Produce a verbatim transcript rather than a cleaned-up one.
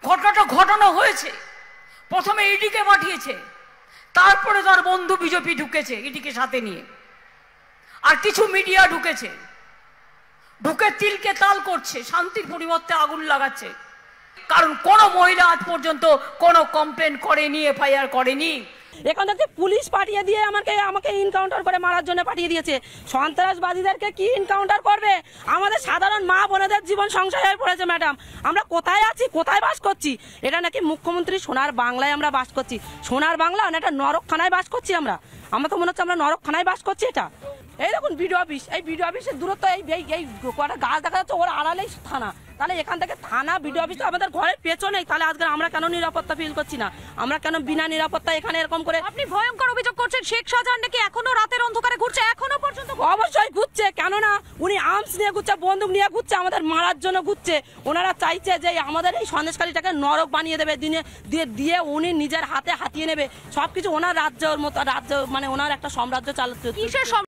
ঘটনাটা ঘটানো হয়েছে। প্রথমে ইডিকে পাঠিয়েছে, তারপরে তার বন্ধু বিজেপি ঢুকেছে ইডিকে সাথে নিয়ে, আর কিছু মিডিয়া ঢুকেছে, ঢুকে তিলকে তাল করছে, শান্তির পরিবর্তে আগুন লাগাচ্ছে। কারণ কোনো মহিলা আজ পর্যন্ত কোনো কমপ্লেন করেনি, এফআইআর করেনি। এখান থেকে পুলিশ পাঠিয়ে দিয়ে আমাকে আমাকে ইনকাউন্টার করে মারার জন্য পাঠিয়ে দিয়েছে। সন্ত্রাসবাদীদেরকে কি ইনকাউন্টার করবে? আমাদের সাধারণ মা বোনেদের জীবন সংশয় হয়ে পড়েছে। ম্যাডাম, আমরা কোথায় আছি, কোথায় বাস করছি? এটা নাকি মুখ্যমন্ত্রী সোনার বাংলায় আমরা বাস করছি। সোনার বাংলা না, এটা নরকখানায় বাস করছি আমরা। আমরা তো মনে হচ্ছে আমরা নরকখানায় বাস করছি। এটা এই দেখুন বিডিও অফিস, এই বিডিও অফিসের দূরত্ব এই এই কটা গাছ দেখা যাচ্ছে, ওর আড়ালেই থানা। তাহলে এখান থেকে থানা বিডিও অফিস আমাদের ঘরের পেছনেই। তাহলে আজকে আমরা কেন নিরাপত্তা ফিল করছি না? আমরা কেন বিনা নিরাপত্তা এখানে এরকম করে? আপনি ভয়ঙ্কর অভিযোগ করছেন শেখ শাহজাহান নাকি এখনো রাতের অন্ধকারে ঘুরছে, এখনো পর্যন্ত? অবশ্যই ঘুরছে, কেননা উনি আর্মস নিয়ে ঘুরছে, বন্দুক নিয়ে ঘুরছে, আমাদের মারার জন্য ঘুরছে। ওনারা চাইছে যে আমাদের এই সন্দেশখালীটাকে নরক বানিয়ে দেবে, দিনে দিয়ে দিয়ে উনি নিজের হাতে হাতিয়ে নেবে সবকিছু। ওনার রাজ্যের মতো রাজ্য, মানে ওনার একটা সাম্রাজ্য চালাচ্ছে।